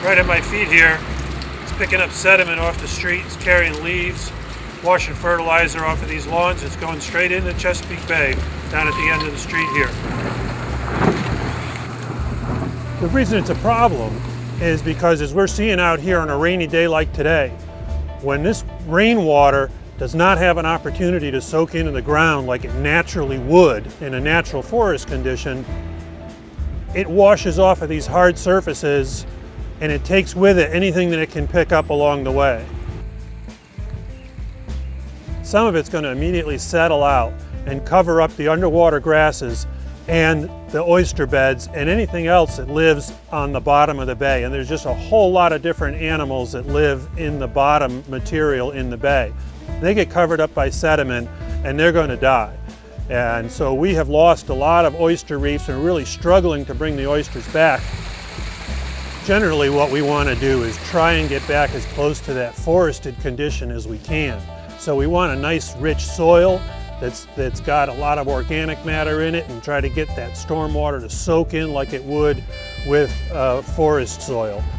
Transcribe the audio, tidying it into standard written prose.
Right at my feet here, it's picking up sediment off the street, it's carrying leaves, washing fertilizer off of these lawns. It's going straight into Chesapeake Bay, down at the end of the street here. The reason it's a problem is because, as we're seeing out here on a rainy day like today, when this rainwater does not have an opportunity to soak into the ground like it naturally would in a natural forest condition, it washes off of these hard surfaces and it takes with it anything that it can pick up along the way. Some of it's going to immediately settle out and cover up the underwater grasses and the oyster beds and anything else that lives on the bottom of the bay. And there's just a whole lot of different animals that live in the bottom material in the bay. They get covered up by sediment and they're going to die. And so we have lost a lot of oyster reefs and are really struggling to bring the oysters back. Generally, what we want to do is try and get back as close to that forested condition as we can. So we want a nice rich soil that's got a lot of organic matter in it, and try to get that stormwater to soak in like it would with forest soil.